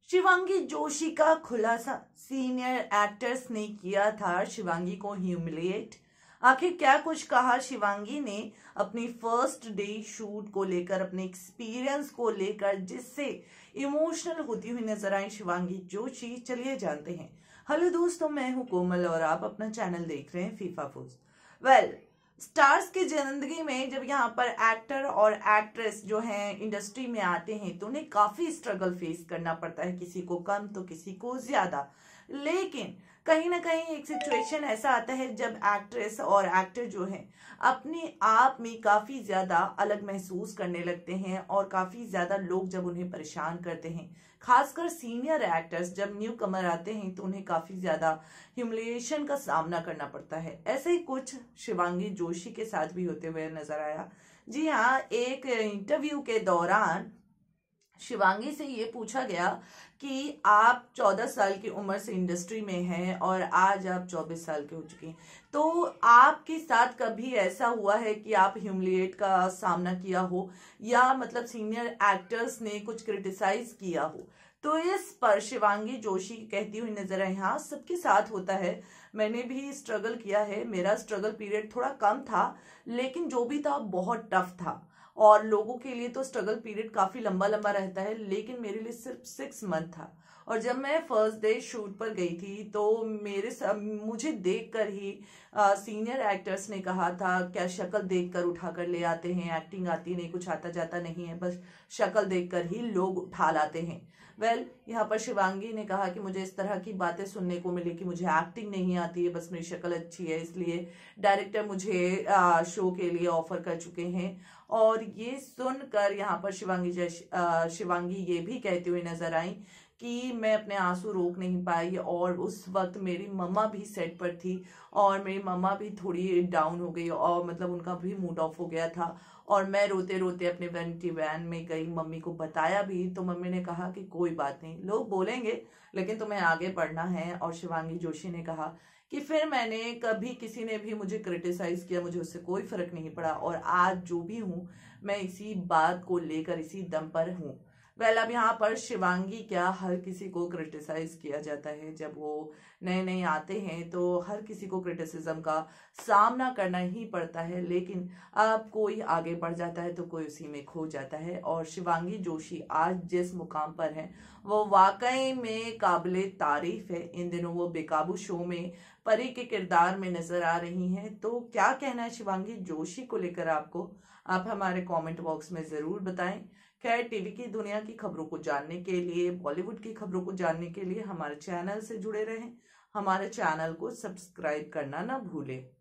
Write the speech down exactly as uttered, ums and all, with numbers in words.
शिवांगी जोशी का खुलासा, senior actors ने किया था शिवांगी को ह्यूमिलिएट। आखिर क्या कुछ कहा शिवांगी ने अपनी फर्स्ट डे शूट को लेकर, अपने एक्सपीरियंस को लेकर, जिससे इमोशनल होती हुई नजर आई शिवांगी जोशी। चलिए जानते हैं। हेलो दोस्तों, मैं हूं कोमल और आप अपना चैनल देख रहे हैं फीफा फूज। वेल, स्टार्स की जिंदगी में जब यहाँ पर एक्टर और एक्ट्रेस जो हैं इंडस्ट्री में आते हैं तो उन्हें काफी स्ट्रगल फेस करना पड़ता है, किसी को कम तो किसी को ज्यादा। लेकिन कहीं ना कहीं एक सिचुएशन ऐसा आता है जब एक्ट्रेस और एक्टर जो हैं अपने आप में काफी ज्यादा अलग महसूस करने लगते हैं और काफी ज्यादा लोग जब उन्हें परेशान करते हैं, खासकर सीनियर एक्टर्स जब न्यू कमर आते हैं तो उन्हें काफी ज्यादा ह्यूमिलिएशन का सामना करना पड़ता है। ऐसे ही कुछ शिवांगी जोशी के साथ भी होते हुए नजर आया। जी हाँ, एक इंटरव्यू के दौरान शिवांगी से ये पूछा गया कि आप चौदह साल की उम्र से इंडस्ट्री में हैं और आज आप चौबीस साल के हो चुके हैं, तो आपके साथ कभी ऐसा हुआ है कि आप ह्यूमिलिएट का सामना किया हो या मतलब सीनियर एक्टर्स ने कुछ क्रिटिसाइज किया हो? तो इस पर शिवांगी जोशी कहती हुई नजर आई, हाँ सबके साथ होता है, मैंने भी स्ट्रगल किया है। मेरा स्ट्रगल पीरियड थोड़ा कम था लेकिन जो भी था बहुत टफ था, और लोगों के लिए तो स्ट्रगल पीरियड काफी लंबा लंबा रहता है, लेकिन मेरे लिए सिर्फ सिक्स मंथ था। और जब मैं फर्स्ट डे शूट पर गई थी तो मेरे मुझे देखकर ही सीनियर एक्टर्स ने कहा था, क्या शक्ल देखकर उठा कर ले आते हैं, एक्टिंग आती नहीं, कुछ आता जाता नहीं है, बस शक्ल देखकर ही लोग उठा लाते हैं। वेल well, यहाँ पर शिवांगी ने कहा कि मुझे इस तरह की बातें सुनने को मिली कि मुझे एक्टिंग नहीं आती है, बस मेरी शक्ल अच्छी है, इसलिए डायरेक्टर मुझे आ, शो के लिए ऑफर कर चुके हैं। और ये सुनकर यहाँ पर शिवांगी शिवांगी ये भी कहती हुई नजर आई कि मैं अपने आंसू रोक नहीं पाई, और उस वक्त मेरी मम्मा भी सेट पर थी और मेरी मम्मा भी थोड़ी डाउन हो गई और मतलब उनका भी मूड ऑफ हो गया था, और मैं रोते रोते अपने वैनिटी वैन में गई, मम्मी को बताया भी तो मम्मी ने कहा कि कोई बात नहीं, लोग बोलेंगे लेकिन तुम्हें आगे बढ़ना है। और शिवांगी जोशी ने कहा कि फिर मैंने कभी किसी ने भी मुझे क्रिटिसाइज किया, मुझे उससे कोई फर्क नहीं पड़ा, और आज जो भी हूँ मैं इसी बात को लेकर इसी दम पर हूँ। वेल, अब यहाँ पर शिवांगी क्या, हर किसी को क्रिटिसाइज किया जाता है, जब वो नए नए आते हैं तो हर किसी को क्रिटिसिज्म का सामना करना ही पड़ता है, लेकिन अब कोई आगे बढ़ जाता है तो कोई उसी में खो जाता है। और शिवांगी जोशी आज जिस मुकाम पर है वो वाकई में काबिले तारीफ है। इन दिनों वो बेकाबू शो में परी के किरदार में नजर आ रही हैं। तो क्या कहना है शिवांगी जोशी को लेकर आपको, आप हमारे कमेंट बॉक्स में जरूर बताएं। खैर, टीवी की दुनिया की खबरों को जानने के लिए, बॉलीवुड की खबरों को जानने के लिए हमारे चैनल से जुड़े रहें। हमारे चैनल को सब्सक्राइब करना ना भूलें।